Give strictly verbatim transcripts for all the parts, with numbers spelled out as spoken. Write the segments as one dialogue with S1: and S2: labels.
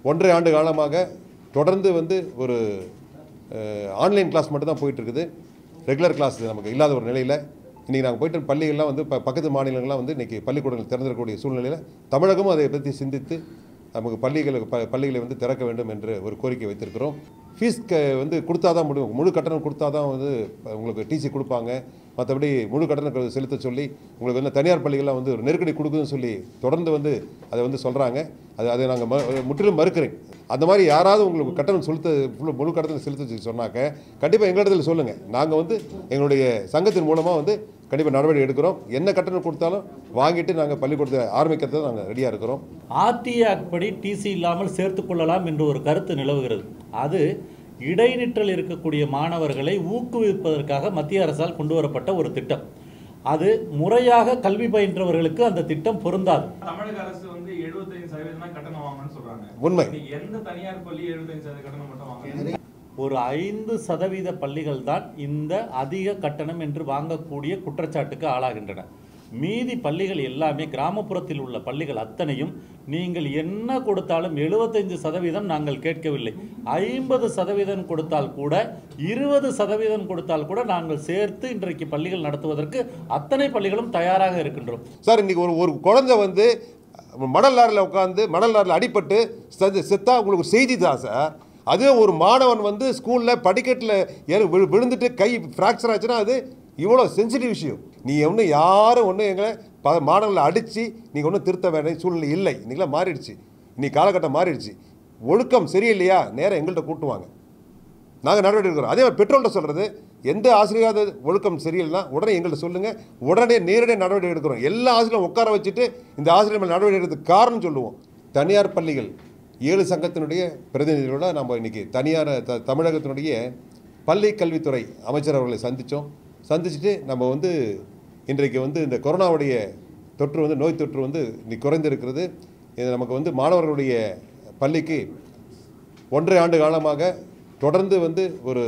S1: ஒன்றரை ஆண்டு காலமாக தொடர்ந்து வந்து ஒரு ஆன்லைன் கிளாஸ் மட்டும் தான் போயிட்டுருக்குது. ரெகுலர் கிளாஸ் நமக்கு இல்லாத ஒரு நிலையில் இன்றைக்கி நாங்கள் போய்ட்டு பள்ளிகள்லாம் வந்து இப்போ பக்கத்து மாநிலங்கள்லாம் வந்து இன்றைக்கி பள்ளிக்கூடங்கள் திறந்திருக்கக்கூடிய சூழ்நிலையில் தமிழகமும் அதை பற்றி சிந்தித்து நமக்கு பள்ளிகளுக்கு ப பள்ளிகளை வந்து திறக்க வேண்டும் என்று ஒரு கோரிக்கை வைத்திருக்கிறோம். ஃபீஸ் க வந்து கொடுத்தா தான் முடியும், முழு கட்டணம் கொடுத்தா தான் வந்து உங்களுக்கு டிசி கொடுப்பாங்க. மற்றபடி முழு கட்டணம் செலுத்த சொல்லி உங்களுக்கு வந்து தனியார் பள்ளிகள்லாம் வந்து ஒரு நெருக்கடி கொடுக்குதுன்னு சொல்லி தொடர்ந்து வந்து அதை வந்து சொல்கிறாங்க. அது அதை நாங்கள் ம முற்றிலும் மறுக்கிறேன். அந்த மாதிரி யாராவது உங்களுக்கு கட்டணம் செலுத்த முழு கட்டணம் செலுத்த சொன்னாக்க கண்டிப்பாக எங்களிடத்தில் சொல்லுங்கள். நாங்கள் வந்து எங்களுடைய சங்கத்தின் மூலமாக வந்து கண்டிப்பாக நடவடிக்கை எடுக்கிறோம். என்ன கட்டணம் கொடுத்தாலும் வாங்கிட்டு நாங்கள் பள்ளிக்கூடத்தை ஆரம்பிக்கிறத நாங்கள் ரெடியாக இருக்கிறோம்.
S2: ஆர்டிஏ ஆக்ட் படி டிசி இல்லாமல் சேர்த்து கொள்ளலாம் என்று ஒரு கருத்து நிலவுகிறது. அது இடைநிற்றல் இருக்கக்கூடிய மாணவர்களை ஊக்குவிப்பதற்காக மத்திய அரசால் கொண்டு வரப்பட்ட ஒரு திட்டம். அது முறையாக கல்வி பயின்றவர்களுக்கு அந்த திட்டம் பொருந்தாது.
S3: தமிழக அரசு வந்து எழுபத்தைந்து சதவீதம் கட்டணம் வாங்கணும்னு சொல்றாங்க.
S1: உண்மை.
S3: எந்த தனியார் பள்ளி எழுபத்தைந்து சதவீதம் கட்டணம் மட்டும் வாங்குறாங்க?
S2: ஒரு ஐந்து சதவீத பள்ளிகள் தான் இந்த அதிக கட்டணம் என்று வாங்கக்கூடிய குற்றச்சாட்டுக்கு ஆளாகின்றன. மீதி பள்ளிகள் எல்லாமே கிராமப்புறத்தில் உள்ள பள்ளிகள் அத்தனையும் நீங்கள் என்ன கொடுத்தாலும் எழுபத்தைந்து சதவீதம் நாங்கள் கேட்கவில்லை, ஐம்பது சதவீதம் கொடுத்தால் கூட இருபது சதவீதம் கொடுத்தால் கூட நாங்கள் சேர்த்து இன்றைக்கு பள்ளிகள் நடத்துவதற்கு அத்தனை பள்ளிகளும் தயாராக இருக்கின்றோம்.
S1: சார் இன்னைக்கு ஒரு ஒரு குழந்தை வந்து மணல் லாரில் உட்காந்து மணல் லாரில் அடிபட்டு செத்தா உங்களுக்கு செய்தி தான் சார். அதே ஒரு மாணவன் வந்து ஸ்கூலில் படிக்கட்டில் விழுந்துட்டு கை ஃப்ராக்சர் ஆச்சுன்னா அது இவ்வளோ சென்சிட்டிவ் விஷயம். நீ ஒன்றும் யாரும் ஒன்றும் எங்களை ப மாணவர்களை அடித்து நீங்கள் ஒன்றும் திருத்த வேண்டிய சூழ்நிலை இல்லை. இன்றைக்கெலாம் மாறிடுச்சு, இன்னைக்கு காலகட்டம் மாறிடுச்சு. ஒழுக்கம் சரியில்லையா நேரம் எங்கள்கிட்ட கூட்டுவாங்க, நாங்கள் நடவடிக்கை எடுக்கிறோம். அதே மாதிரி பெற்றோர்கிட்ட சொல்கிறது, எந்த ஆசிரியராவது ஒழுக்கம் சரியில்லைனா உடனே எங்கள்கிட்ட சொல்லுங்கள், உடனே நேரடியாக நடவடிக்கை எடுக்கிறோம். எல்லா ஆசிரியரும் உட்கார வச்சுட்டு இந்த ஆசிரியர் மேலே நடவடிக்கை எடுக்கிறதுக்கு காரணம் சொல்லுவோம். தனியார் பள்ளிகள் ஏழு சங்கத்தினுடைய பிரதிநிதிகளோட நம்ம இன்றைக்கி தனியார் த தமிழகத்தினுடைய பள்ளி கல்வித்துறை அமைச்சர் அவர்களை சந்தித்தோம். சந்திச்சுட்டு நம்ம வந்து இன்றைக்கு வந்து இந்த கொரோனாவுடைய தொற்று வந்து நோய் தொற்று வந்து இன்னைக்கு குறைந்திருக்கிறது. இது நமக்கு வந்து மாணவர்களுடைய பள்ளிக்கு ஒன்றரை ஆண்டு காலமாக தொடர்ந்து வந்து ஒரு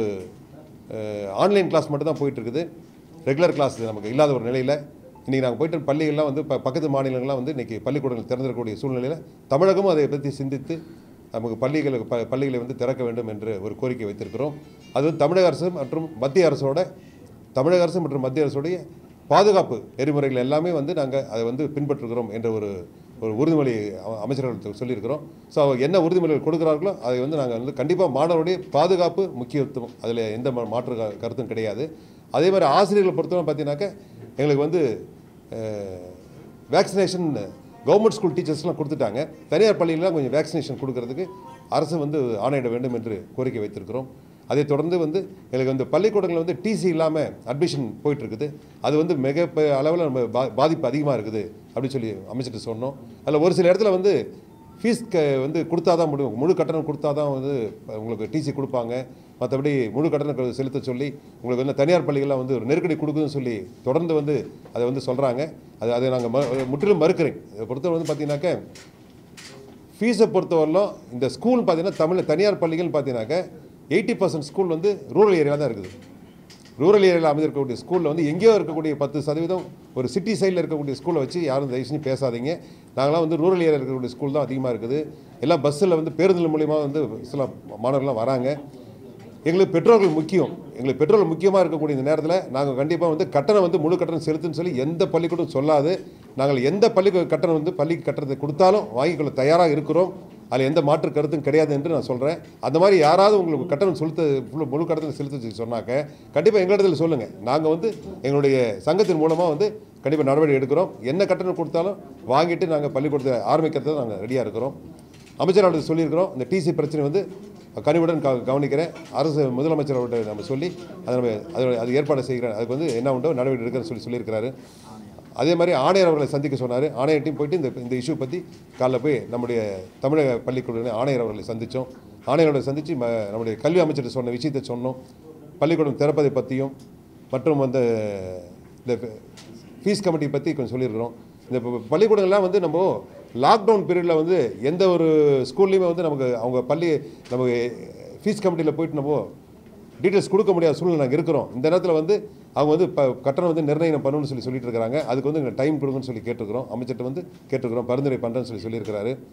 S1: ஆன்லைன் கிளாஸ் மட்டும் தான் போயிட்டுருக்குது. ரெகுலர் கிளாஸ் நமக்கு இல்லாத ஒரு நிலையில் இன்றைக்கி நாங்கள் போய்ட்டு பள்ளிகள்லாம் வந்து இப்போ பக்கத்து மாநிலங்கள்லாம் வந்து இன்றைக்கி பள்ளிக்கூடங்கள் திறந்திருக்கக்கூடிய சூழ்நிலையில் தமிழகமும் அதை பற்றி சிந்தித்து நமக்கு பள்ளிகளுக்கு ப பள்ளிகளை வந்து திறக்க வேண்டும் என்று ஒரு கோரிக்கை வைத்திருக்கிறோம். அது வந்து தமிழக அரசு மற்றும் மத்திய அரசோட தமிழக அரசு மற்றும் மத்திய அரசுடைய பாதுகாப்பு நெறிமுறைகள் எல்லாமே வந்து நாங்கள் அதை வந்து பின்பற்றுகிறோம் என்ற ஒரு ஒரு உறுதிமொழி அமைச்சர்கள் சொல்லியிருக்கிறோம். ஸோ என்ன உறுதிமொழிகள் கொடுக்குறார்களோ அதை வந்து நாங்கள் வந்து கண்டிப்பாக மாணவருடைய பாதுகாப்பு முக்கியத்துவம், அதில் எந்த மாற்று கருத்தும் கிடையாது. அதே மாதிரி ஆசிரியர்களை பொறுத்தவரை பார்த்தீங்கன்னாக்க எங்களுக்கு வந்து வேக்சினேஷன் கவர்மெண்ட் ஸ்கூல் டீச்சர்ஸ்லாம் கொடுத்துட்டாங்க. தனியார் பள்ளியிலாம் கொஞ்சம் வேக்சினேஷன் கொடுக்கறதுக்கு அரசு வந்து ஆணையிட வேண்டும் என்று கோரிக்கை வைத்திருக்கிறோம். அதை தொடர்ந்து வந்து எங்களுக்கு வந்து பள்ளிக்கூடங்களில் வந்து டிசி இல்லாமல் அட்மிஷன் போயிட்டுருக்குது. அது வந்து மிக அளவில் நம்ம பா பாதிப்பு அதிகமாக இருக்குது அப்படின்னு சொல்லி அமைச்சிட்டு சொன்னோம். அதில் ஒரு சில இடத்துல வந்து ஃபீஸ் க வந்து கொடுத்தா தான் முடியும், முழு கட்டணம் கொடுத்தா தான் வந்து உங்களுக்கு டிசி கொடுப்பாங்க. மற்றபடி முழு கட்டணம் செலுத்த சொல்லி உங்களுக்கு வந்து தனியார் பள்ளிகள்லாம் வந்து ஒரு நெருக்கடி கொடுக்குதுன்னு சொல்லி தொடர்ந்து வந்து அதை வந்து சொல்கிறாங்க. அது அதை நாங்கள் ம முற்றிலும் மறுக்கிறேன். இதை பொறுத்தவரை வந்து பார்த்தீங்கன்னாக்க ஃபீஸை பொறுத்தவரையிலும் இந்த ஸ்கூல் பார்த்தீங்கன்னா தமிழ் தனியார் பள்ளிகள் பார்த்தீங்கன்னாக்க எயிட்டி பர்சன்ட் ஸ்கூல் வந்து ரூரல் ஏரியாவில் தான் இருக்குது. ரூரல் ஏரியாவில் அமைந்திருக்கக்கூடிய ஸ்கூலில் வந்து எங்கேயோ இருக்கக்கூடிய பத்து சதவீதம் ஒரு சிட்டி சைடில் இருக்கக்கூடிய ஸ்கூலை வச்சு யாரும் தயவு செஞ்சு பேசாதீங்க. நாங்களாம் வந்து ரூரல் ஏரியாவில் இருக்கக்கூடிய ஸ்கூல் தான் அதிகமாக இருக்குது. எல்லாம் பஸ்ஸில் வந்து பேருந்து மூலியமாக வந்து சில மாணவர்கள்லாம் வராங்க. எங்களுக்கு பெற்றோர்கள் முக்கியம். எங்களுக்கு பெற்றோர்கள் முக்கியமாக இருக்கக்கூடிய இந்த நேரத்தில் நாங்கள் கண்டிப்பாக வந்து கட்டணம் வந்து முழு கட்டணம் செலுத்துன்னு சொல்லி எந்த பள்ளிக்கூடம் சொல்லாது. நாங்கள் எந்த பள்ளி கட்டணம் வந்து பள்ளிக்கு கட்டணத்தை கொடுத்தாலும் வாங்கிக்கொள்ள தயாராக இருக்கிறோம். அதில் எந்த மாற்று கருத்தும் கிடையாது என்று நான் சொல்கிறேன். அந்த மாதிரி யாராவது உங்களுக்கு கட்டணம் செலுத்த முழு கட்டணம் செலுத்த சொன்னாக்க கண்டிப்பாக எங்களிடத்தில் சொல்லுங்கள். நாங்கள் வந்து எங்களுடைய சங்கத்தின் மூலமாக வந்து கண்டிப்பாக நடவடிக்கை எடுக்கிறோம். என்ன கட்டணம் கொடுத்தாலும் வாங்கிட்டு நாங்கள் பள்ளிக்கூடத்தை ஆரம்பிக்கிறத நாங்கள் ரெடியாக இருக்கிறோம். அமைச்சர் அவர்கள் சொல்லியிருக்கிறோம். இந்த டிசி பிரச்சனை வந்து கனிவுடன் க கவனிக்கிறேன். அரசு முதலமைச்சர் அவர்கிட்ட நம்ம சொல்லி அதை நம்ம அது அது ஏற்பாடு செய்கிறேன். அதுக்கு வந்து என்ன உண்டோ நடவடிக்கை எடுக்கிறேன்னு சொல்லி சொல்லியிருக்கிறாரு. அதே மாதிரி ஆணையர் அவர்களை சந்திக்க சொன்னார். ஆணையர்ட்டையும் போயிட்டு இந்த இந்த இஷ்யூ பற்றி காலைல போய் நம்முடைய தமிழக பள்ளிக்கூட ஆணையர் அவர்களை சந்தித்தோம். ஆணையரோட சந்தித்து ம நம்முடைய கல்வி அமைச்சர்கிட்ட சொன்ன விஷயத்தை சொன்னோம். பள்ளிக்கூடம் திறப்பதை பற்றியும் மற்றும் அந்த இந்த ஃபீஸ் கமிட்டி பற்றி கொஞ்சம் சொல்லியிருக்கிறோம். இந்த பள்ளிக்கூடங்கள்லாம் வந்து நம்ம லாக்டவுன் பீரியடில் வந்து எந்த ஒரு ஸ்கூல்லையுமே வந்து நமக்கு அவங்க பள்ளி நமக்கு ஃபீஸ் கமிட்டியில் போயிட்டு நம்ம டீட்டெயில்ஸ் கொடுக்க முடியாத சூழ்நிலை நாங்கள் இருக்கிறோம். இந்த நேரத்தில் வந்து அவங்க வந்து இப்போ கட்டணம் வந்து நிர்ணயம் பண்ணணும்னு சொல்லி சொல்லிட்டு இருக்கிறாங்க. அதுக்கு வந்து எங்கள் டைம் கொடுங்கன்னு சொல்லி கேட்டுருக்கிறோம். அமைச்சர்கிட்ட வந்து கேட்டுருக்கிறோம், பரிந்துரை பண்ணுறேன்னு சொல்லி சொல்லியிருக்கிறாரு.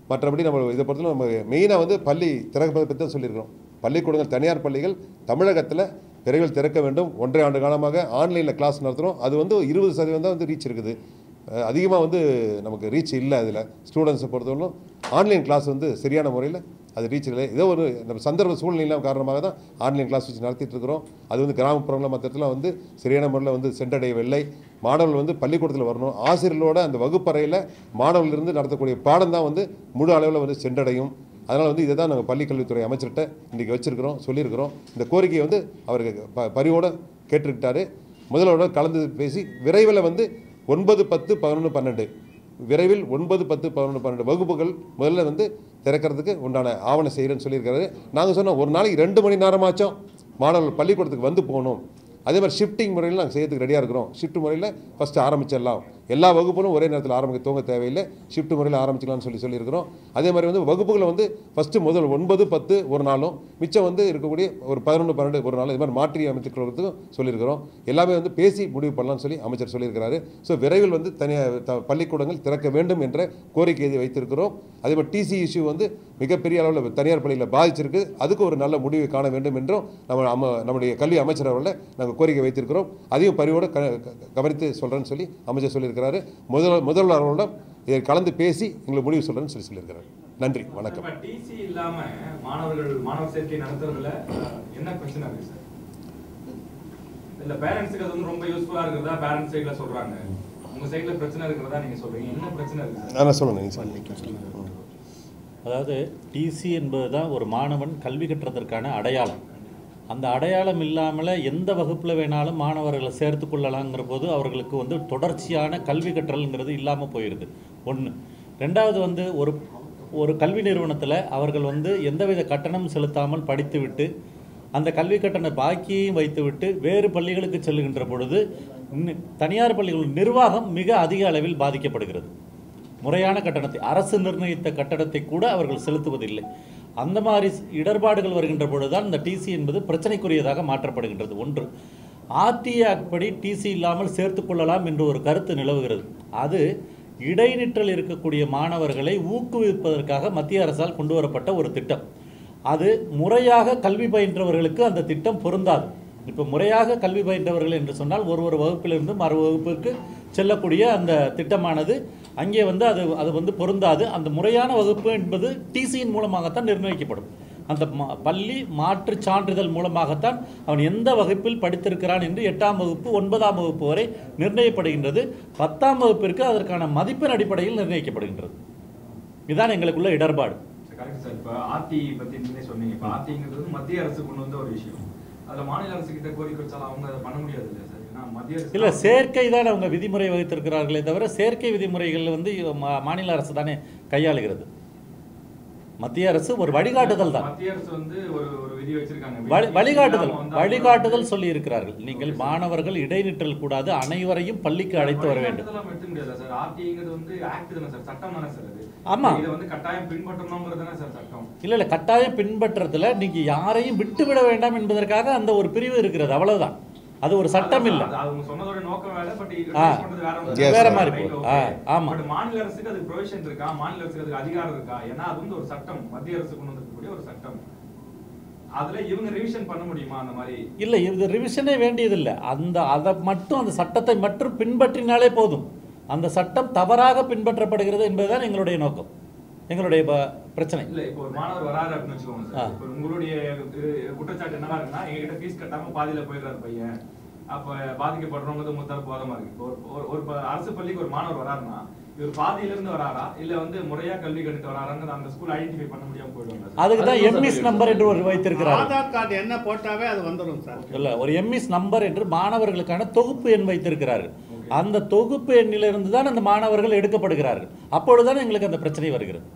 S1: மற்றபடி நம்ம இதை பொறுத்தவரை நம்ம மெயினாக வந்து பள்ளி திறப்பதை பற்றி தான் சொல்லியிருக்கிறோம். பள்ளிக்கூடங்கள் தனியார் பள்ளிகள் தமிழகத்தில் விரைவில் திறக்க வேண்டும். ஒன்றரை ஆண்டு காலமாக ஆன்லைனில் கிளாஸ் நடத்துகிறோம். அது வந்து இருபது சதவீதம் தான் வந்து ரீச் இருக்குது. அதிகமாக வந்து நமக்கு ரீச் இல்லை. அதில் ஸ்டூடெண்ட்ஸை பொறுத்தவரைக்கும் ஆன்லைன் கிளாஸ் வந்து சரியான முறையில் அது ரீச் இல்லை. ஏதோ ஒரு நம்ம சந்தர்ப்ப சூழ்நிலை காரணமாக தான் ஆன்லைன் கிளாஸ் வச்சு நடத்திட்டு இருக்கிறோம். அது வந்து கிராமப்புறங்களில் மற்ற இடத்துல வந்து சரியான முறையில் வந்து சென்றடையவில்லை. மாணவர்கள் வந்து பள்ளிக்கூடத்தில் வரணும். ஆசிரியர்களோட அந்த வகுப்பறையில் மாணவர்களிருந்து நடத்தக்கூடிய பாடம் தான் வந்து முழு அளவில் வந்து சென்றடையும். அதனால் வந்து இதை தான் நாங்கள் பள்ளிக்கல்வித்துறை அமைச்சர்கிட்ட இன்றைக்கி வச்சுருக்கிறோம், சொல்லியிருக்கிறோம். இந்த கோரிக்கையை வந்து அவருக்கு ப பரிவோடு கேட்டுக்கிட்டாரு. முதல்வரோட கலந்து பேசி விரைவில் வந்து ஒன்பது பத்து பதினொன்று பன்னெண்டு விரைவில் ஒன்பது பத்து பதினொன்று பன்னெண்டு வகுப்புகள் முதல்ல வந்து திறக்கிறதுக்கு உண்டான ஆவணம் செய்கிறேன்னு சொல்லியிருக்காரு. நாங்கள் சொன்னோம் ஒரு நாளைக்கு ரெண்டு மணி நேரமாச்சும் மாணவர்கள் பள்ளிக்கூடத்துக்கு வந்து போகணும். அதே மாதிரி ஷிஃப்டிங் முறையில் நாங்கள் செய்யறதுக்கு ரெடியாக இருக்கிறோம். ஷிஃப்ட் முறையில் ஃபஸ்ட்டு ஆரம்பிச்சிடலாம். எல்லா வகுப்புகளும் ஒரே நேரத்தில் ஆரம்பிக்க தூங்க தேவையில்லை. ஷிஃப்ட் முறையில் ஆரம்பிக்கலாம்னு சொல்லி சொல்லியிருக்கிறோம். அதே மாதிரி வந்து வகுப்புகளை வந்து ஃபஸ்ட்டு முதல் ஒன்பது பத்து ஒரு நாளும் மிச்சம் வந்து இருக்கக்கூடிய ஒரு பதினொன்று பன்னெண்டு ஒரு நாள் இது மாதிரி மாற்றி அமைத்துக்கிறதுக்கும் சொல்லியிருக்கிறோம். எல்லாமே வந்து பேசி முடிவு பண்ணலாம்னு சொல்லி அமைச்சர் சொல்லியிருக்கிறாரு. ஸோ விரைவில் வந்து தனியார் த பள்ளிக்கூடங்கள் திறக்க வேண்டும் என்ற கோரிக்கையை வைத்திருக்கிறோம். அதே மாதிரி டிசி இஷ்யூ வந்து மிகப்பெரிய அளவில் தனியார் பள்ளியில் பாதிச்சிருக்கு. அதுக்கு ஒரு நல்ல முடிவை காண வேண்டும் என்றும் நம்ம நம்ம நம்முடைய கல்வி அமைச்சர் அவர்களை நாங்கள் கோரிக்கை வைத்திருக்கிறோம். அதையும் பரிவோடு க கவனித்து சொல்கிறேன்னு சொல்லி அமைச்சர் சொல்லியிருக்கிறாரு. முதல் முதல்வர் அவர்களிடம் இதை கலந்து பேசி எங்களுக்கு முடிவு சொல்கிறேன்னு சொல்லி சொல்லியிருக்கிறார். நன்றி, வணக்கம்.
S3: டிசி இல்லாம மாணவர்கள் மாணவர் சேர்க்கை நடத்துறதுல என்ன பிரச்சனை இருக்கு சார்? இல்ல பேரண்ட்ஸ்க்கு அது வந்து ரொம்ப யூஸ்ஃபுல்லா இருக்கிறதா பேரண்ட்ஸ் சைடுல சொல்றாங்க. உங்க சைடுல பிரச்சனை இருக்கிறதா நீங்க சொல்றீங்க. என்ன பிரச்சனை இருக்கு சார்?
S1: நான் சொல்லுங்க.
S2: அதாவது டிசி என்பது தான் ஒரு மாணவன் கல்வி கற்றதற்கான அடையாளம். அந்த அடையாளம் இல்லாமல் எந்த வகுப்பில் வேணாலும் மாணவர்களை சேர்த்து கொள்ளலாங்கிற போது அவர்களுக்கு வந்து தொடர்ச்சியான கல்வி கற்றல்ங்கிறது இல்லாமல் போயிடுது. ஒன்று. ரெண்டாவது வந்து ஒரு ஒரு கல்வி நிறுவனத்தில் அவர்கள் வந்து எந்தவித கட்டணம் செலுத்தாமல் படித்துவிட்டு அந்த கல்வி கட்டண பாக்கியையும் வைத்துவிட்டு வேறு பள்ளிகளுக்கு செல்லுகின்ற பொழுது தனியார் பள்ளிகளின் நிர்வாகம் மிக அதிக அளவில் பாதிக்கப்படுகிறது. முறையான கட்டணத்தை அரசு நிர்ணயித்த கட்டணத்தை கூட அவர்கள் செலுத்துவதில்லை. அந்த மாதிரி இடர்பாடுகள் வருகின்ற பொழுதுதான் இந்த டிசி என்பது பிரச்சனைக்குரியதாக மாற்றப்படுகின்றது. ஒன்று. ஆர்டிஏ ஆக்ட் படி டிசி இல்லாமல் சேர்த்து கொள்ளலாம் என்று ஒரு கருத்து நிலவுகிறது. அது இடைநிற்றல் இருக்கக்கூடிய மாணவர்களை ஊக்குவிப்பதற்காக மத்திய அரசால் கொண்டு வரப்பட்ட ஒரு திட்டம். அது முறையாக கல்வி பயின்றவர்களுக்கு அந்த திட்டம் பொருந்தாது. இப்போ முறையாக கல்வி பயின்றவர்கள் என்று சொன்னால் ஒரு ஒரு வகுப்பிலிருந்து மறு வகுப்பிற்கு செல்லக்கூடிய அந்த திட்டமானது அங்கே வந்து அது அது வந்து பொருந்தாது. அந்த முறையான வகுப்பு என்பது டிசியின் மூலமாகத்தான் நிர்ணயிக்கப்படும். அந்த பள்ளி மாற்று சான்றிதழ் மூலமாகத்தான் அவன் எந்த வகுப்பில் படித்திருக்கிறான் என்று எட்டாம் வகுப்பு ஒன்பதாம் வகுப்பு வரை நிர்ணயிக்கப்படுகின்றது. பத்தாம் வகுப்பிற்கு அதற்கான மதிப்பெண் அடிப்படையில் நிர்ணயிக்கப்படுகின்றது. இதுதான் எங்களுக்குள்ள இடர்பாடு.
S3: Correct sir. இப்போ ஆர்டி பத்தி நீங்களே சொன்னீங்க. இப்போ ஆர்டிங்கிறது மத்திய அரசு கொண்டு வந்த ஒரு விஷயம். அதில் மாநில அரசு கிட்ட கோரிக்கை வச்சாலும் அவங்க அதை பண்ண முடியாது இல்லை சார். ஏன்னா மத்திய அரசு
S2: இல்லை, சேர்க்கை தான் அவங்க விதிமுறை வகுத்திருக்கிறார்களே தவிர சேர்க்கை விதிமுறைகள் வந்து மாநில அரசு தானே கையாளுகிறது. மத்திய அரசு ஒரு வழிகாட்டுதல் தான்.
S3: மத்திய அரசு வந்து ஒரு ஒரு விதி வச்சிருக்காங்க.
S2: வழிகாட்டுதல் வழிகாட்டுதல் சொல்லி இருக்கிறார்கள். நீங்கள் மாணவர்கள் இடைநிற்றல் கூடாது, அனைவரையும் பள்ளிக்கு அழைத்து வர வேண்டும். ஆமா, இல்ல இல்ல கட்டாயம் பின்பற்றதுல நீங்க யாரையும் விட்டுவிட வேண்டாம் என்பதற்காக அந்த ஒரு பிரிவு இருக்கிறது, அவ்வளவுதான். அது ஒரு சட்டம் இல்ல.
S3: அவங்க சொன்னதோட நோக்கம் வேற, பட்
S2: வேற மாதிரி. ஆமா,
S3: மாநில அரசுக்கு அது ப்ரொவிஷன் இருக்கா, மாநில அரசுக்கு அதுக்கு அதிகாரம் இருக்கா? ஏன்னா அது வந்து ஒரு சட்டம், மத்திய அரசு கொண்டு வந்திருக்கக்கூடிய ஒரு சட்டம். அதுல இவங்க ரிவிஷன் பண்ண முடியுமா? அந்த மாதிரி
S2: இல்ல, இது ரிவிஷனே வேண்டியதில்லை. அந்த அதை மட்டும் அந்த சட்டத்தை மட்டும் பின்பற்றினாலே போதும். அந்த சட்டம் தவறாக பின்பற்றப்படுகிறது என்பதுதான் எங்களுடைய நோக்கம், எங்களுடைய பிரச்சனை.
S3: இல்ல, இப்போ ஒரு மாணவர் வராரு அப்படின்னு வச்சுக்கோங்க சார். இப்போ உங்களுடைய குற்றச்சாட்டு என்னவா இருக்குன்னா, எங்ககிட்ட ஃபீஸ் கட்டாம பாதியில போயிடுறாரு பையன், அப்ப பாதிக்கப்படுறவங்க முத்தரப்பு வாதமா இருக்கு. ஒரு அரசு பள்ளிக்கு ஒரு மாணவர் வராருன்னா இவர் பாதியில இருந்து வராரா இல்ல வந்து முறையா கல்வி கணித்து வராரான்னு அந்த ஸ்கூல் ஐடென்டிஃபை பண்ண முடியாம போயிடுவாங்க.
S2: அதுக்கு தான் எம்இஸ் நம்பர் என்று ஒரு வைத்திருக்கிறார்.
S4: ஆதார் கார்டு என்ன போட்டாவே அது வந்துடும் சார்.
S2: இல்ல, ஒரு எம்இஸ் நம்பர் என்று மாணவர்களுக்கான தொகுப்பு எண் வைத்திருக்கிறார்கள். அந்த தொகுப்பு எண்ணிலிருந்து தான் அந்த மாணவர்கள் எடுக்கப்படுகிறார்கள். அப்பொழுதுதான் எங்களுக்கு அந்த பிரச்சனை வருகிறது.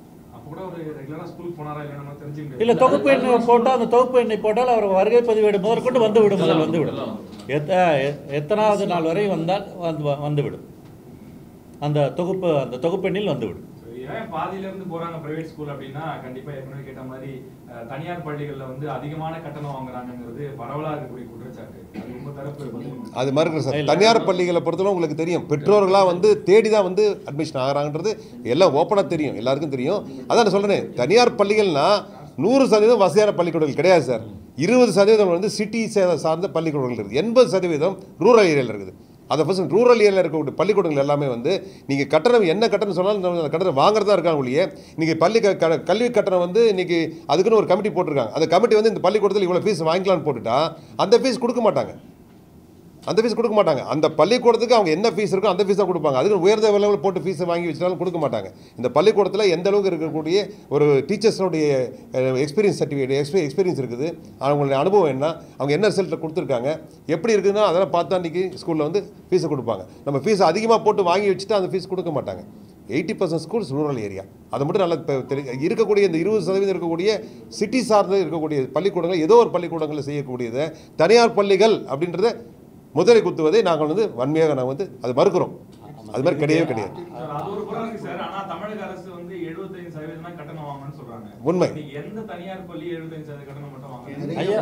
S2: இல்ல, தொகுப்பு எண்ணை போட்டால் அந்த தொகுப்பு எண்ணை போட்டால் அவர் வருகை பதிவேடு முதற்கொண்டு வந்து விடும், முதல் வந்து விடும். எத்தனாவது நாள் வரை வந்தால் வந்து வந்துவிடும், அந்த தொகுப்பு அந்த தொகுப்பெண்ணில் வந்துவிடும்.
S3: ஏன் பாதியில இருந்து போறாங்க பிரைவேட் ஸ்கூல் அப்படின்னா கண்டிப்பா ஏற்கனவே கேட்ட மாதிரி தனியார் பள்ளிகள்ல வந்து அதிகமான கட்டணம் வாங்குறாங்கிறது பரவலா இருக்கக்கூடிய குற்றச்சாட்டு. அது ரொம்ப தரப்பு
S1: அது மாதிரி இருக்கு சார். தனியார் பள்ளிகளை பொறுத்தவரை உங்களுக்கு தெரியும், பெற்றோர்களாக வந்து தேடி தான் வந்து அட்மிஷன் ஆகிறாங்கன்றது எல்லாம் ஓப்பனாக தெரியும், எல்லாருக்கும் தெரியும். அதான் நான் சொல்கிறேன், தனியார் பள்ளிகள்னா நூறு சதவீதம் வசதியான பள்ளிக்கூடங்கள் கிடையாது சார். இருபது சதவீதம் வந்து சிட்டி சார்ந்த பள்ளிக்கூடங்கள் இருக்குது, எண்பது சதவீதம் ரூரல் ஏரியாவில் இருக்குது. அதை ஃபஸ்ட் ரூரல் ஏரியாவில் இருக்கக்கூடிய பள்ளிக்கூடங்கள் எல்லாமே வந்து நீங்கள் கட்டணம் என்ன கட்டணம் சொன்னாலும் அந்த கட்டணம் வாங்குறதா இருக்காங்க ஒழிய, இன்றைக்கி பள்ளி க கல்வி கட்டணம் வந்து இன்றைக்கி அதுக்குன்னு ஒரு கமிட்டி போட்டிருக்காங்க. அந்த கமிட்டி வந்து இந்த பள்ளிக்கூடத்தில் இவ்வளோ ஃபீஸ் வாங்கிக்கலான்னு போட்டுட்டா அந்த ஃபீஸ் கொடுக்க மாட்டாங்க, அந்த ஃபீஸ் கொடுக்க மாட்டாங்க. அந்த பள்ளிக்கூடத்துக்கு அவங்க என்ன ஃபீஸ் இருக்கோ அந்த ஃபீஸ் தான் கொடுப்பாங்க. அதுக்கு உயர்ந்த லெவலில் போட்டு ஃபீஸை வாங்கி வச்சுட்டாலும் கொடுக்க மாட்டாங்க. இந்த பள்ளிக்கூடத்தில் எந்த அளவுக்கு இருக்கக்கூடிய ஒரு டீச்சர்ஸோடைய எக்ஸ்பீரியன்ஸ் சர்டிஃபிகேட் எக்ஸ்பீ எக்ஸ்பீரியன்ஸ் இருக்குது, அவங்களுடைய அனுபவம் என்ன, அவங்க என்ன ரிசல்ட்டில் கொடுத்துருக்காங்க, எப்படி இருக்குதுன்னா அதெல்லாம் பார்த்தா அன்றைக்கி ஸ்கூலில் வந்து ஃபீஸை கொடுப்பாங்க. நம்ம ஃபீஸ் அதிகமாக போட்டு வாங்கி வச்சுட்டு அந்த ஃபீஸ் கொடுக்க மாட்டாங்க. Eighty percent schools rural area, அதை மட்டும் நல்லா இருக்கக்கூடிய இந்த இருபது சதவீதம் இருக்கக்கூடிய சிட்டி சார்ந்து இருக்கக்கூடிய பள்ளிக்கூடங்கள் ஏதோ ஒரு பள்ளிக்கூடங்களில் செய்யக்கூடியதை தனியார் பள்ளிகள் அப்படின்றத முதலை குத்துவதை நாங்கள் வந்து வன்மையாக நாங்கள் வந்து அதை மறுக்கிறோம். அது மாதிரி கிடையவே கிடையாது.
S3: அது ஒரு புறம் இருக்கு சார். ஆனா தமிழக அரசு வந்து எழுபத்தைந்து சதவீதம் தான் கட்டணம் வாங்கணும்னு சொல்றாங்க.
S1: உண்மை.
S3: எந்த தனியார் பள்ளி எழுபத்தைந்து சதவீதம் கட்டணம் மட்டும் வாங்குறாங்க?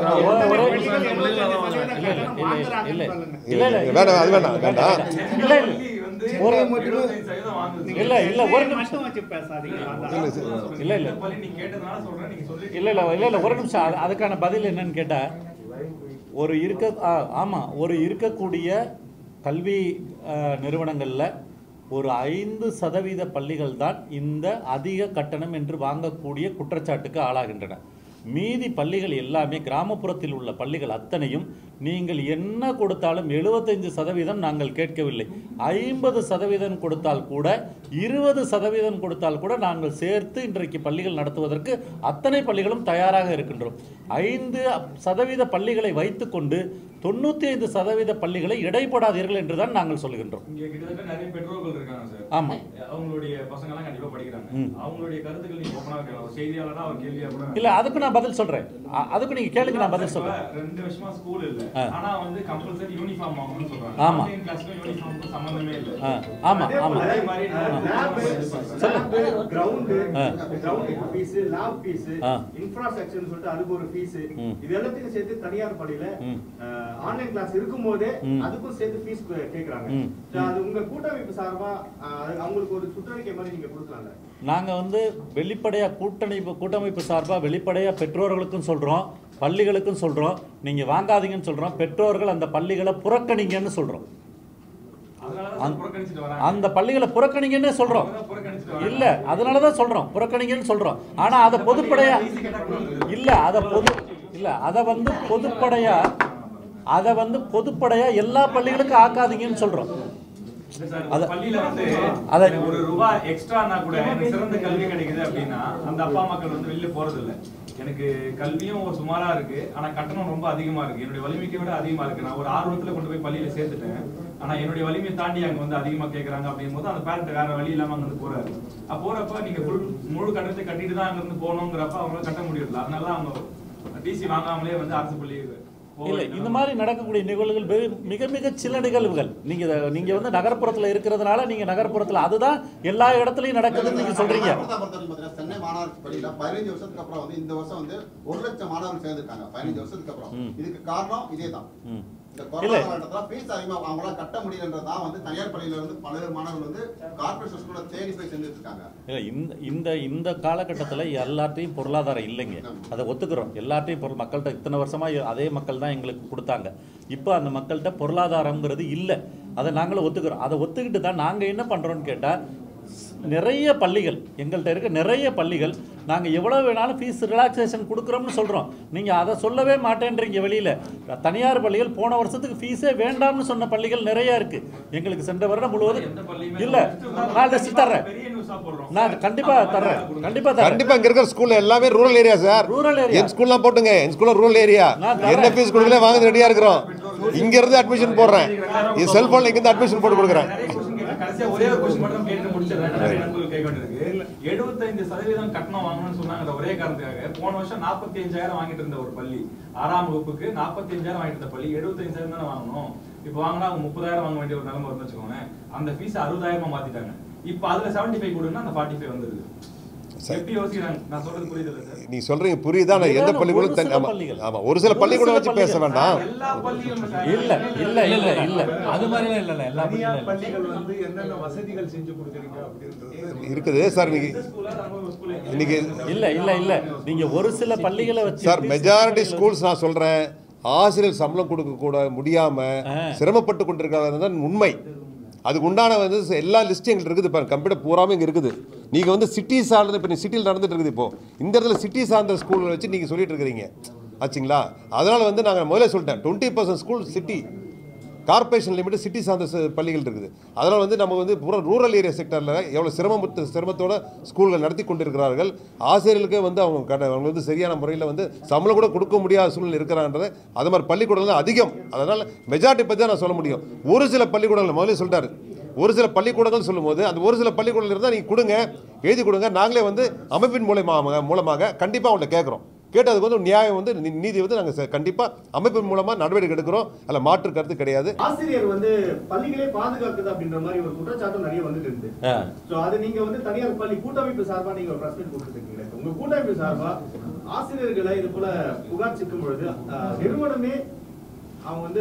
S2: இல்ல இல்ல
S1: வேணாம், அது வேணாம் வேண்டாம்
S2: இல்ல ஒரு இல்ல இல்ல ஒரு நிமிஷம் இல்ல இல்ல
S3: நீங்க கேட்டதால சொல்றேன், நீங்க சொல்லி
S2: இல்ல இல்ல இல்ல இல்ல ஒரு நிமிஷம். அதுக்கான பதில் என்னன்னு கேட்டா, ஒரு இருக்க ஆமாம் ஒரு இருக்கக்கூடிய கல்வி நிறுவனங்களில் ஒரு ஐந்து சதவீத பள்ளிகள் தான் இந்த அதிக கட்டணம் என்று வாங்கக்கூடிய குற்றச்சாட்டுக்கு ஆளாகின்றன. மீதி பள்ளிகள் எல்லாமே கிராமப்புறத்தில் உள்ள பள்ளிகள் அத்தனையும் நீங்கள் என்ன கொடுத்தாலும் எழுபத்தைந்து சதவீதம் நாங்கள் கேட்கவில்லை, ஐம்பது சதவீதம் கொடுத்தால் கூட இருபது சதவீதம் கொடுத்தால் கூட நாங்கள் சேர்த்து இன்றைக்கு பள்ளிகள் நடத்துவதற்கு அத்தனை பள்ளிகளும் தயாராக இருக்கின்றோம். ஐந்து சதவீத பள்ளிகளை வைத்துக்கொண்டு தொண்ணூத்தி ஐந்து சதவீத பள்ளிகளை இடைப்படாதீர்கள் என்றுதான் நாங்கள் சொல்லுகின்றோம்.
S3: இங்க கிட்டத்தட்ட நிறைய பெற்றோர்கள் இருக்காங்க சார்.
S2: ஆமா,
S3: அவங்களுடைய பசங்க எல்லாம் கண்டிப்பா படிக்கிறாங்க. அவங்களுடைய கருத்துக்கள் நீங்க ஓபனா இருக்கலாம், செய்தியாளரா அவர் கேள்வியா கூட
S2: இல்ல. அதுக்கு நான் பதில் சொல்றேன், அதுக்கு நீங்க கேளுங்க, நான் பதில் சொல்றேன்.
S3: ரெண்டு வருஷமா ஸ்கூல் இல்ல, ஆனா வந்து கம்பல்சரி யூனிஃபார்ம் வாங்கணும்னு சொல்றாங்க.
S2: ஆமா,
S3: ஆன்லைன் கிளாஸ்க்கு யூனிஃபார்ம்க்கு சம்பந்தமே இல்ல.
S2: ஆமா ஆமா.
S3: அதே மாதிரி
S4: lab ground ground fees, lab fees, இன்ஃப்ராஸ்ட்ரக்சர்னு சொல்லிட்டு அதுக்கு ஒரு ஃபீஸ், இது எல்லாத்தையும் சேர்த்து தனியார் பள்ளியில ஆன்லைன் கிளாஸ் இருக்கும்போதே அதுக்கும் சேர்த்து ஃபீஸ் கேக்குறாங்க. அது உங்க கூட்டமைப்பு சார்பா அவங்களுக்கு ஒரு சுற்றறிக்கை மாதிரி நீங்க கொடுக்கலாம்ல?
S2: நாங்க வந்து வெளிப்படையா கூட்டணி கூட்டமைப்பு சார்பா வெளிப்படையா பெற்றோர்களுக்கும் சொல்றோம், பள்ளிகளுக்கும் சொல்றோம், நீங்க வாங்காதீங்கன்னு சொல்றோம். பெற்றோர்கள் அந்த பள்ளிகளை புறக்கணிங்கன்னு சொல்றோம். அந்த பள்ளிகளை புறக்கணிங்கன்னு சொல்றோம். இல்ல, அதனாலதான் சொல்றோம் புறக்கணிங்கன்னு சொல்றோம். ஆனா அதை பொதுப்படையா இல்ல, அதை பொது இல்ல அதை வந்து பொதுப்படையா அதை வந்து பொதுப்படையா எல்லா பள்ளிகளுக்கும் ஆக்காதீங்கன்னு சொல்றோம்.
S3: பள்ளியில வந்து ஒரு ரூபாய் எக்ஸ்ட்ரானா கூட சிறந்த கல்வி கிடைக்குது அப்படின்னா அந்த அப்பா மக்கள் வந்து வெளியில போறது இல்ல. எனக்கு கல்வியும் ஒரு சுமாரா இருக்கு, ஆனா கட்டணம் ரொம்ப அதிகமா இருக்கு, என்னுடைய வலிமைக்கு விட அதிகமா இருக்கு, நான் ஒரு ஆர்வத்துல கொண்டு போய் பள்ளியில சேர்த்துட்டேன், ஆனா என்னுடைய வலிமையை தாண்டி அங்க வந்து அதிகமா கேட்கறாங்க அப்படிங்கும் போது அந்த பேரண்ட் வேற வழி இல்லாம அங்க இருந்து போறாரு. அப்ப போறப்ப நீங்க முழு கட்டணத்தை கட்டிட்டு தான் அங்க இருந்து போகணுங்கிறப்ப அவங்களால கட்ட முடியல. அதனால அவங்க டிசி வாங்காமலே வந்து அரசு பள்ளி
S2: இல்லை. இந்த மாதிரி நடக்கக்கூடிய நிகழ்வுகள் மிக மிக சில நிகழ்வுகள். நீங்க நீங்க வந்து நகர்ப்புறத்துல இருக்கிறதுனால நீங்க நகர்ப்புறத்துல அதுதான் எல்லா இடத்துலயும் நடக்குதுன்னு நீங்க சொல்றீங்க.
S5: சென்னை மாநகராட்சி பள்ளியில பதினைந்து வருஷத்துக்கு அப்புறம் வந்து இந்த வருஷம் வந்து ஒரு லட்சம் மாணவர்கள் சேர்ந்திருக்காங்க. பதினைந்து வருஷத்துக்கு அப்புறம் இதுக்கு காரணம் இதே தான். இந்த கொரோனா காலகட்டத்துல ஃபீஸ் அதிகமா அவங்களால கட்ட முடியலன்றதான் வந்து தனியார் பள்ளியில இருந்து பல்வேறு மாணவர்கள் வந்து கார்ப்பரேட் ஸ்கூல்ல தேடி போய் சேர்ந்துட்டு இருக்காங்க.
S2: இல்ல, இந்த இந்த இந்த காலகட்டத்தில் எல்லார்ட்டையும் பொருளாதாரம் இல்லைங்க, அதை ஒத்துக்கிறோம். எல்லார்ட்டையும் பொருள் மக்கள்கிட்ட இத்தனை வருஷமா அதே மக்கள் தான் எங்களுக்கு கொடுத்தாங்க. இப்போ அந்த மக்கள்கிட்ட பொருளாதாரங்கிறது இல்லை, அதை நாங்களும் ஒத்துக்கிறோம். அதை ஒத்துக்கிட்டு தான் நாங்கள் என்ன பண்ணுறோன்னு கேட்டால், நிறைய பள்ளிகள் எங்கள்கிட்ட இருக்க நிறைய பள்ளிகள் நாங்கள் எவ்வளோ வேணாலும் ஃபீஸ் ரிலாக்ஸேஷன் கொடுக்குறோம்னு சொல்கிறோம். நீங்கள் அதை சொல்லவே மாட்டேன்றீங்க. வெளியில் தனியார் பள்ளிகள் போன வருஷத்துக்கு ஃபீஸே வேண்டாம்னு சொன்ன பள்ளிகள் நிறைய இருக்குது. எங்களுக்கு சென்ற வருடம் முழுவதும் இல்லை, நான் லிஸ்ட் தர்றேன், நான் கண்டிப்பாக தர்றேன், கண்டிப்பாக தரேன்.
S1: கண்டிப்பாக இங்கே இருக்கிற ஸ்கூலில் எல்லாமே rural area sir.
S2: Rural area
S1: என் ஸ்கூல்லாம் போட்டுங்க, என் ஸ்கூலில் ரூரல் ஏரியா. என்ன ஃபீஸ் கொடுக்கல வாங்க ரெடியாக இருக்கிறோம். இங்கேருந்து அட்மிஷன் போடுறேன், இது செல்ஃபோனில் இங்கேருந்து அட்மிஷன் போட்டு கொடுக்குறேன்.
S3: கடைசியா ஒரே ஒரு क्वेश्चन மட்டும் கேட்டு முடிச்சிடுறேன். நிறைய நண்பர்கள் கேட்க வேண்டியிருக்கு. எழுபத்தைந்து சதவீதம் கட்டணம் வாங்கணும்னு சொன்னாங்க. ஒரே காரணத்துக்காக போன வருஷம் நாற்பத்தி ஐந்தாயிரம் வாங்கிட்டு இருந்த ஒரு பள்ளி, ஆறாம் வகுப்புக்கு நாற்பத்தி ஐந்தாயிரம் வாங்கிட்டு இருந்த பள்ளி எழுபத்தைந்து சதவீதம் தானே வாங்கணும். இப்போ வாங்கினா அவங்க முப்பதாயிரம் வாங்க வேண்டிய ஒரு நிலைமை வரும்னு வச்சுக்கோங்க. அந்த ஃபீஸ் அறுபதாயிரமா மாத்திட்டாங்க. இப்போ அதுல செவன்டி ஃபைவ் கொடுங்கன்னா அந்த ஃபார்ட்டி ஃபைவ் வந்துருது. எப்படி யோசிக்கிறாங்க? நான் சொல்றது புரியுதுல்ல சார்?
S1: நீ சொல்றீங்க புரியுதா? நான் எந்த பள்ளிக்கூடம் தனி- ஆமா ஆமா ஒரு சில பள்ளிக்கூடம் வச்சு பேச வேண்டாம்.
S3: எல்லா பள்ளிகளும்
S2: இல்ல இல்ல இல்ல இல்ல அது மாதிரி எல்லாம் இல்ல. எல்லா
S6: தனியார் பள்ளிகள் வந்து என்னென்ன வசதிகள் செஞ்சு கொடுக்குறீங்க அப்படின்றது
S1: இருக்குது சார். இன்னைக்கு இன்னைக்கு
S2: இல்ல இல்ல இல்ல நீங்க ஒரு சில பள்ளிகளை வச்சு
S1: சார் மெஜாரிட்டி ஸ்கூல்ஸ் நான் சொல்றேன் ஆசிரியர் சம்பளம் கொடுக்க கூட முடியாம சிரமப்பட்டு கொண்டிருக்கிறது தான் உண்மை. அதுக்கு உண்டான வந்து எல்லா லிஸ்ட்டும் எங்களுக்கு இருக்குது. இப்போ கம்ப்யூட்டர் பூராமே இங்கே இருக்குது. நீங்கள் வந்து சிட்டி சார்ந்து இப்போ நீ சிட்டியில் நடந்துட்டு இருக்குது. இப்போது இந்த இடத்துல சிட்டி சார்ந்த ஸ்கூலில் வச்சு நீங்கள் சொல்லிட்டு இருக்கிறீங்க ஆச்சுங்களா? அதனால் வந்து நாங்கள் முதல்ல சொல்லிட்டேன் twenty percent school city corporation limit city சார்ந்த ச- பள்ளிகள் இருக்குது. அதனால் வந்து நம்ம வந்து பூரா ரூரல் ஏரியா செக்டரில் எவ்வளோ சிரமத்து சிரமத்தோட ஸ்கூல்கள் நடத்தி கொண்டிருக்கிறார்கள். ஆசிரியர்களுக்கே வந்து அவங்க கட அவங்க வந்து சரியான முறையில் வந்து சம்பளம் கூட கொடுக்க முடியாத சூழ்நிலை இருக்கிறான்றது அது மாதிரி பள்ளிக்கூடங்கள் அதிகம். அதனால் மெஜாரிட்டி பற்றி தான் நான் சொல்ல முடியும். ஒரு சில பள்ளிக்கூடங்கள் முதல்ல சொல்லிட்டாரு ஒரு சில பள்ளிக்கூடங்கள் சொல்லும்போது அந்த ஒரு சில பள்ளிக்கூடங்கள் இருந்தால் நீங்கள் கொடுங்க எழுதி கொடுங்க. நாங்களே வந்து அமைப்பின் மூலமாக மூலமாக கண்டிப்பாக அவங்கள்ட்ட கேட்குறோம். கேட்டதுக்கு வந்து நியாயம் வந்து நீ- நீதி வந்து நாங்கள் கண்டிப்பாக அமைப்பின் மூலமாக நடவடிக்கை எடுக்கிறோம். அதில் மாற்று கருத்து கிடையாது.
S4: ஆசிரியர் வந்து பள்ளிகளே பாதுகாக்குது அப்படின்ற மாதிரி ஒரு குற்றச்சாட்டு நிறைய வந்துட்டு இருந்து. சோ அது நீங்க வந்து தனியார் பள்ளி கூட்டமைப்பு சார்பா நீங்க ஒரு பிரஸ் மீட் கொடுத்துருக்கீங்க. உங்க கூட்டமைப்பு சார்பா ஆசிரியர்களை இது போல புகார் சிக்கும் பொழுது அஹ், நிறுவனமே அவங்க வந்து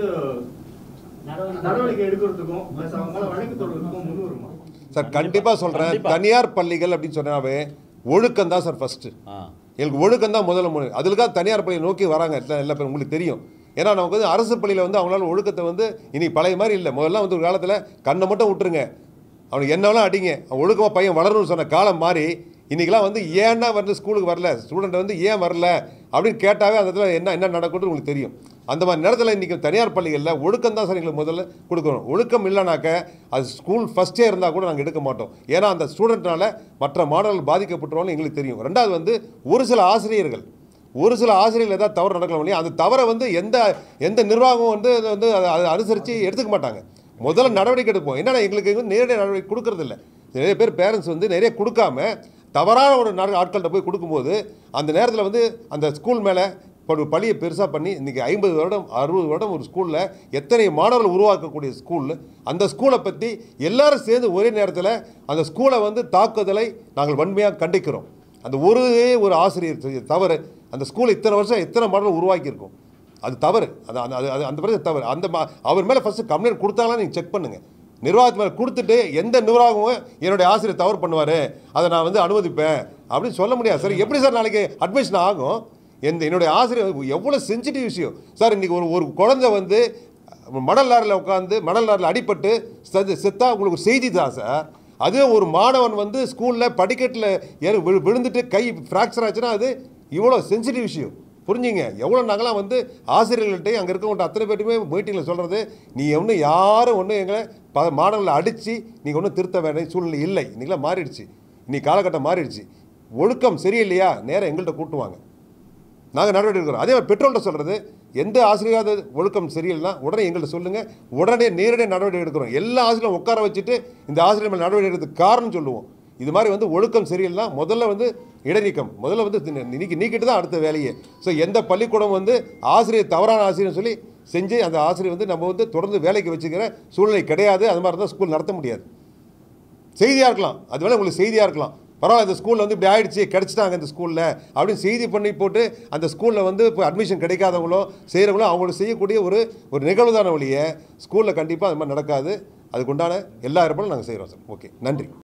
S4: நடவடிக்கை எடுக்கிறதுக்கும் பிளஸ் அவங்க மேல வழக்கு தொடர்றதுக்கும் முன் வருமா?
S1: சார் கண்டிப்பாக சொல்கிறேன். தனியார் பள்ளிகள் அப்படின்னு சொன்னாவே ஒழுக்கம் தான் சார் ஃபஸ்ட்டு. எங்களுக்கு ஒழுக்கம் தான் முதல்ல முறை. அதுக்காக தனியார் பள்ளியை நோக்கி வராங்க எல்லா எல்லா பேரும் உங்களுக்கு தெரியும். ஏன்னா நமக்கு வந்து அரசு பள்ளியில் வந்து அவங்களால ஒழுக்கத்தை வந்து இனி பழைய மாதிரி இல்லை. முதல்ல வந்து ஒரு காலத்தில் கண்ணை மட்டும் விட்டுருங்க அவனுக்கு என்னவெல்லாம் அடிங்க அவன் ஒழுக்கமாக பையன் வளரணும்னு சொன்ன காலம் மாறி இன்றைக்கெலாம் வந்து ஏன்னா வந்து ஸ்கூலுக்கு வரல ஸ்டூடெண்ட் வந்து ஏன் வரல அப்படின்னு கேட்டாவே அந்த இடத்துல என்ன என்ன நடக்கும்னு உங்களுக்கு தெரியும். அந்த மாதிரி நேரத்தில் இன்றைக்கி தனியார் பள்ளிகளில் ஒழுக்கம் தான் சார் எங்களுக்கு முதல்ல கொடுக்கணும். ஒழுக்கம் இல்லைனாக்க அது ஸ்கூல் ஃபஸ்ட்டே இருந்தால் கூட நாங்கள் எடுக்க மாட்டோம். ஏன்னா அந்த ஸ்டூடெண்ட்னால மற்ற மாணவர்கள் பாதிக்கப்பட்டுருவான்னு எங்களுக்கு தெரியும். ரெண்டாவது வந்து ஒரு சில ஆசிரியர்கள் ஒரு சில ஆசிரியர்கள் ஏதாவது தவறு நடக்கலாம் இல்லையா அந்த தவறை வந்து எந்த எந்த நிர்வாகம் வந்து அதை வந்து அதை அனுசரித்து எடுத்துக்க மாட்டாங்க. முதல்ல நடவடிக்கை எடுப்போம். என்னன்னா எங்களுக்கு வந்து நேரடி நடவடிக்கை கொடுக்கறதில்ல. நிறைய பேர் பேரண்ட்ஸ் வந்து நிறைய கொடுக்காம தவறான ஒரு ஆட்கள்கிட்ட போய் கொடுக்கும்போது அந்த நேரத்தில் வந்து அந்த ஸ்கூல் மேலே ஒரு பள்ளியை பெருசாக பண்ணி இன்றைக்கி ஐம்பது வருடம் அறுபது வருடம் ஒரு ஸ்கூலில் எத்தனை மாணவர்கள் உருவாக்கக்கூடிய ஸ்கூலில் அந்த ஸ்கூலை பற்றி எல்லாரும் சேர்ந்து ஒரே நேரத்தில் அந்த ஸ்கூலை வந்து தாக்குதலை நாங்கள் வன்மையாக கண்டிக்கிறோம். அந்த ஒரு ஒரு ஆசிரியர் செய்ய தவறு அந்த ஸ்கூலை இத்தனை வருஷம் எத்தனை மாணவர்கள் உருவாக்கியிருக்கோம் அது தவறு. அது அது அது அந்த பிரச்சனை தவறு. அந்த மா அவர் மேலே ஃபஸ்ட்டு கம்ப்ளைண்ட் கொடுத்தாங்களா நீங்கள் செக் பண்ணுங்கள். நிர்வாகத்து மேலே கொடுத்துட்டு எந்த நிர்வாகமும் என்னுடைய ஆசிரியர் தவறு பண்ணுவார் அதை நான் வந்து அனுமதிப்பேன் அப்படின்னு சொல்ல முடியாது சார். எப்படி சார் நாளைக்கு அட்மிஷன் ஆகும்? எந்த என்னுடைய ஆசிரியர் எவ்வளோ சென்சிட்டிவ் விஷயம் சார். இன்றைக்கி ஒரு ஒரு குழந்தை வந்து மணல் லாரில் உட்காந்து மணல் லாரில் அடிபட்டு செத்தா உங்களுக்கு ஒரு செய்தி தான் சார். அதே ஒரு மாணவன் வந்து ஸ்கூலில் படிக்கட்டில் ஏறி விழு விழுந்துட்டு கை ஃப்ராக்சர் ஆச்சுன்னா அது இவ்வளோ சென்சிட்டிவ் விஷயம். புரிஞ்சுங்க எவ்வளோ நாங்களாம் வந்து ஆசிரியர்கள்ட்டையும் அங்கே இருக்கவங்க அத்தனை பேருமே மீட்டிங்கில் சொல்கிறது நீ ஒன்றும் யாரும் ஒன்றும் எங்களை ப மாணவர்களை அடித்து நீங்கள் ஒன்றும் திருத்த வேண்டிய சூழ்நிலை இல்லை. இன்றைக்கெலாம் மாறிடுச்சு. இன்றைக்கி காலகட்டம் மாறிடுச்சு. ஒழுக்கம் சரியில்லையா நேரம் எங்கள்கிட்ட கூட்டுவாங்க நாங்கள் நடவடிக்கை எடுக்கிறோம். அதே மாதிரி பெற்றோர்கிட்ட சொல்கிறது எந்த ஆசிரியராவது ஒழுக்கம் சரியில்லைனா உடனே எங்கள்கிட்ட சொல்லுங்கள் உடனே நேரடியாக நடவடிக்கை எடுக்கிறோம். எல்லா ஆசிரியரும் உட்கார வச்சுட்டு இந்த ஆசிரியர் மேலே நடவடிக்கை எடுக்கிறதுக்கு காரணம் சொல்லுவோம். இது மாதிரி வந்து ஒழுக்கம் சரியில்லைனா முதல்ல வந்து இடைநீக்கம் முதல்ல வந்து நீக்கி நீக்கிட்டு தான் அடுத்த வேலையே. ஸோ எந்த பள்ளிக்கூடம் வந்து ஆசிரியர் தவறான ஆசிரியர் சொல்லி செஞ்சு அந்த ஆசிரியர் வந்து நம்ம வந்து தொடர்ந்து வேலைக்கு வச்சுக்கிற சூழ்நிலை கிடையாது. அது மாதிரி தான் ஸ்கூல் நடத்த முடியாது. செய்தியாக இருக்கலாம் அது வேலை உங்களுக்கு செய்தியாக இருக்கலாம் பரவாயில்ல இந்த ஸ்கூலில் வந்து இப்படி ஆகிடுச்சு கிடச்சிட்டாங்க இந்த ஸ்கூலில் அப்படின்னு செய்தி பண்ணி போட்டு அந்த ஸ்கூலில் வந்து இப்போ அட்மிஷன் கிடைக்காதவங்களோ செய்கிறவங்களோ அவங்களுக்கு செய்யக்கூடிய ஒரு ஒரு நிகழ்வுதான வழியை ஸ்கூலில் கண்டிப்பாக அது மாதிரி நடக்காது. அதுக்குண்டான எல்லா ஏற்பாடும் நாங்கள் செய்கிறோம் சார். ஓகே நன்றி.